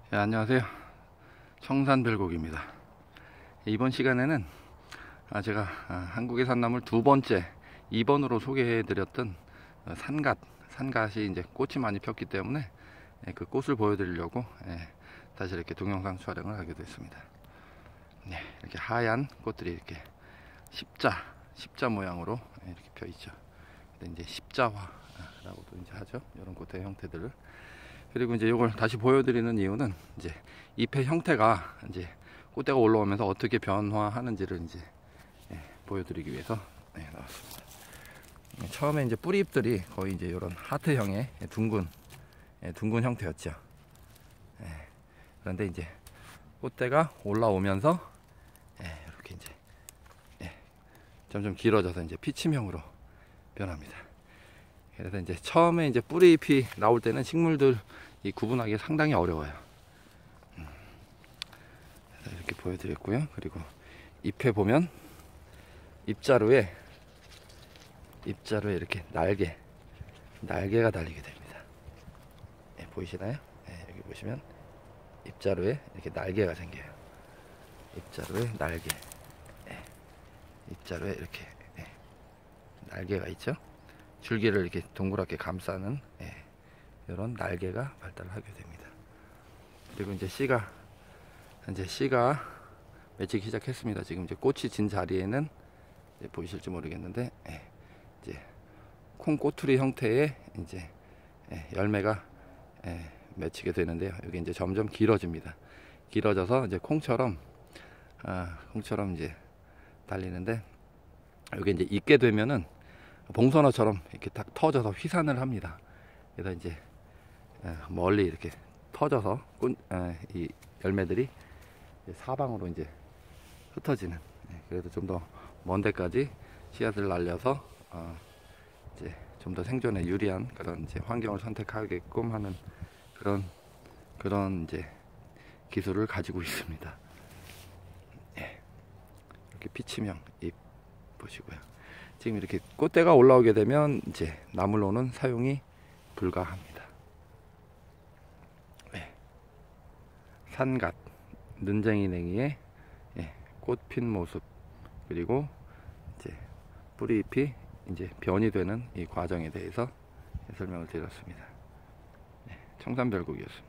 안녕하세요. 청산별곡입니다. 이번 시간에는 제가 한국의 산나물 두 번째 2번으로 소개해 드렸던 산갓이 이제 꽃이 많이 폈기 때문에 그 꽃을 보여드리려고 다시 이렇게 동영상 촬영을 하게 됐습니다. 이렇게 하얀 꽃들이 이렇게 십자 모양으로 이렇게 펴 있죠. 이제 십자화라고도 이제 하죠. 이런 꽃의 형태들을. 그리고 이제 이걸 다시 보여드리는 이유는 이제 잎의 형태가 이제 꽃대가 올라오면서 어떻게 변화하는지를 이제 보여드리기 위해서 나왔습니다. 처음에 이제 뿌리잎들이 거의 이제 이런 하트형의 둥근 형태였죠. 그런데 이제 꽃대가 올라오면서 이렇게 이제 점점 길어져서 이제 피침형으로 변합니다. 그래서 이제 처음에 이제 뿌리잎이 나올 때는 식물들 이 구분하기 상당히 어려워요. 이렇게 보여드렸고요. 그리고 잎에 보면 잎자루에 이렇게 날개가 달리게 됩니다. 보이시나요? 여기 보시면 잎자루에 이렇게 날개가 생겨요. 잎자루에 날개. 잎자루에 이렇게 날개가 있죠. 줄기를 이렇게 동그랗게 감싸는 이런 날개가 발달을 하게 됩니다. 그리고 이제 씨가 맺히기 시작했습니다. 지금 이제 꽃이 진 자리에는 보이실지 모르겠는데 이제 콩 꼬투리 형태의 이제 열매가 맺히게 되는데요. 여기 이제 점점 길어집니다. 길어져서 이제 콩처럼 이제 달리는데, 여기 이제 익게 되면은 봉선어처럼 이렇게 딱 터져서 휘산을 합니다. 그래서 이제 멀리 이렇게 터져서 이 열매들이 사방으로 이제 흩어지는, 그래도 좀 더 먼 데까지 씨앗을 날려서 이제 좀 더 생존에 유리한 그런 이제 환경을 선택하게끔 하는 그런 이제 기술을 가지고 있습니다. 이렇게 피치명 잎 보시고요. 지금 이렇게 꽃대가 올라오게 되면 이제 나물로는 사용이 불가합니다. 산갓 는쟁이 냉이의 꽃 핀 모습, 그리고 이제 뿌리잎이 이제 변이 되는 이 과정에 대해서 설명을 드렸습니다. 청산별곡이었습니다.